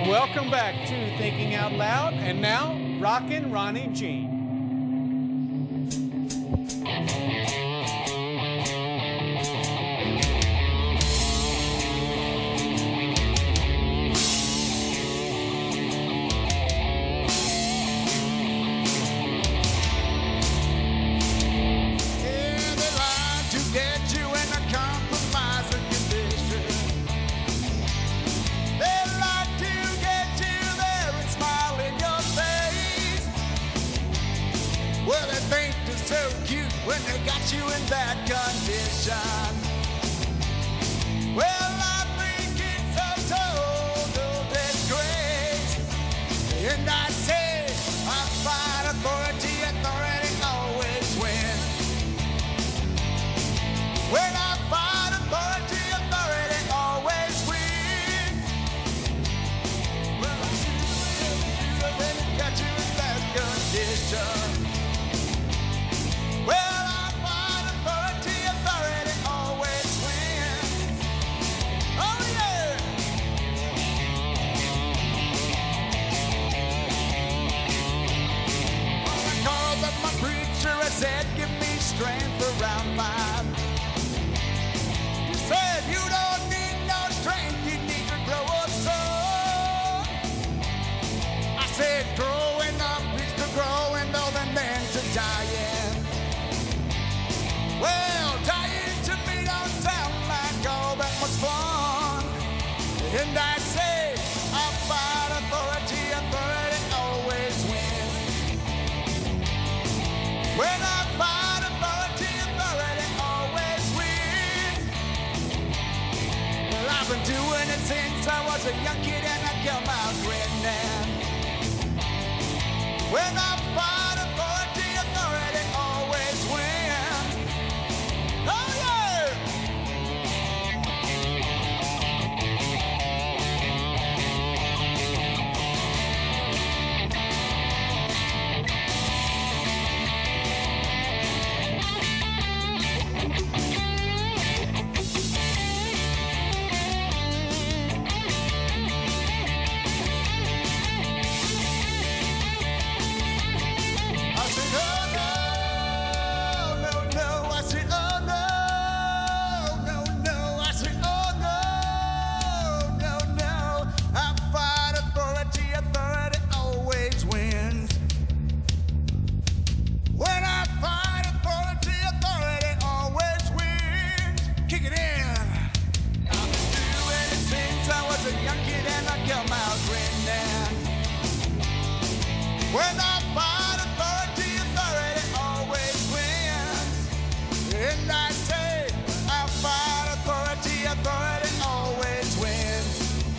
welcome back to Thinking Out Loud, and now, Rockin' Ronnie Jean. When they got you in that condition, well, I think it's a total disgrace. And I say, I fight authority, authority always wins. When I fight authority, authority always wins. Well, I see when they got you in that condition. Well, said, give me strength around 5. He said, you don't need no strength, you need to grow up strong. I said, growing up is to growing old and then to dying. Well, dying to me don't sound like all that much fun. And I say, I fight authority, authority always wins. When I fight authority, authority always wins. Well, I've been doing it since I was a young kid and I come out grinning. When I fight authority, authority always wins. Oh, yeah! When I fight authority, authority always wins. And I say, I fight authority, authority always wins.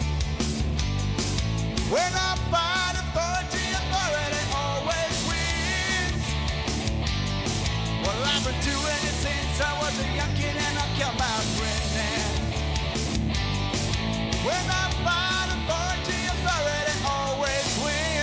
When I fight authority, authority always wins. Well, I've been doing it since I was a young kid and I come out grinning. When I fight authority, authority always wins.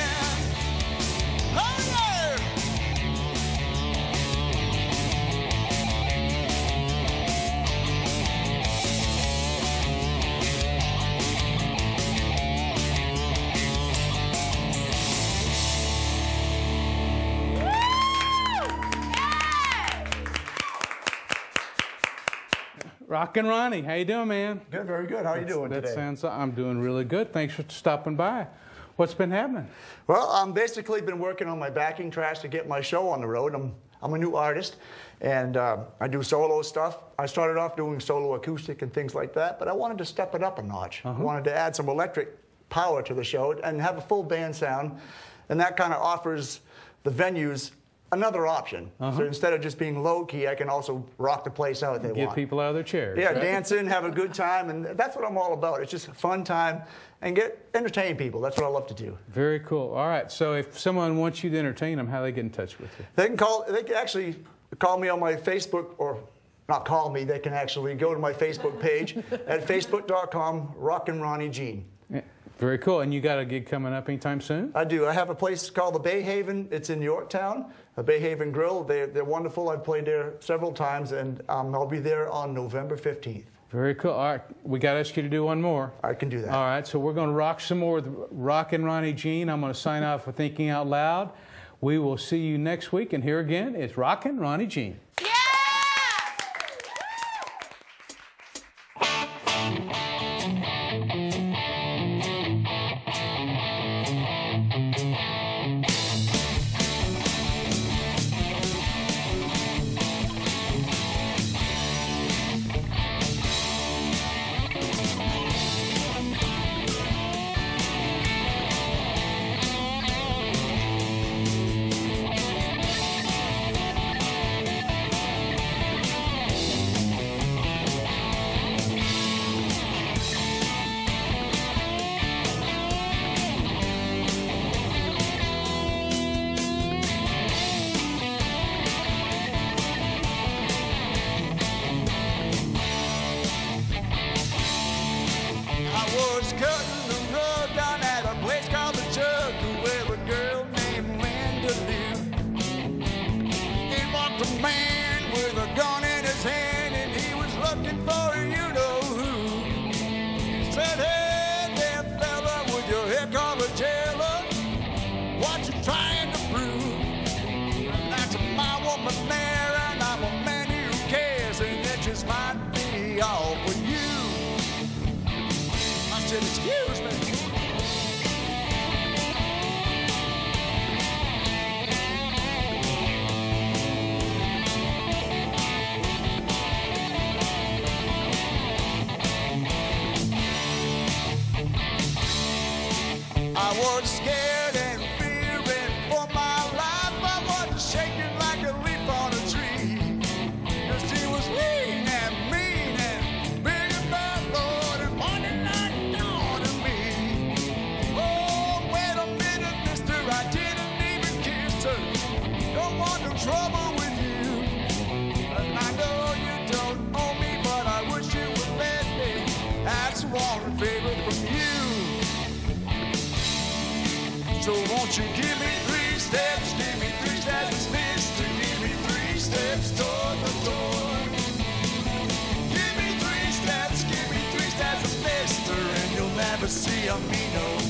Rockin' Ronnie, how you doing, man? Good, very good. How are you doing today? I'm doing really good. Thanks for stopping by. What's been happening? Well, I'm basically been working on my backing tracks to get my show on the road. I'm a new artist, and I do solo stuff. I started off doing solo acoustic and things like that, but I wanted to step it up a notch. I wanted to add some electric power to the show and have a full band sound, and that kind of offers the venues another option. So instead of just being low-key, I can also rock the place out if they want. Get people out of their chairs. Yeah, right? dance in, have a good time, and that's what I'm all about. It's just a fun time and entertain people. That's what I love to do. Very cool. All right, so if someone wants you to entertain them, how do they get in touch with you? They can actually call me on my Facebook, or not call me, they can actually go to my Facebook page at facebook.com, Rockin' Ronnie Jean. Yeah, very cool. And you got a gig coming up anytime soon? I do. I have a place called the Bay Haven. It's in Yorktown, the Bay Haven Grill. They're wonderful. I've played there several times, and I'll be there on November 15th. Very cool. All right, we got to ask you to do one more. I can do that. All right, so we're going to rock some more with Rockin' Ronnie Jean. I'm going to sign off with Thinking Out Loud. We will see you next week, and here again is Rockin' Ronnie Jean. Excuse me. I was scared and fearing for my life. I was shaking like a leaf on a tree. 'Cause she was lean and mean and big and bad, Lord, and wanting nothing on to me. Oh, wait a minute, mister, I didn't even kiss her. Don't want no trouble with you. And I know you don't owe me, but I wish you would let me ask one favor from you. So won't you give me 3 steps, mister, give me 3 steps toward the door. Give me 3 steps, mister, and you'll never see me no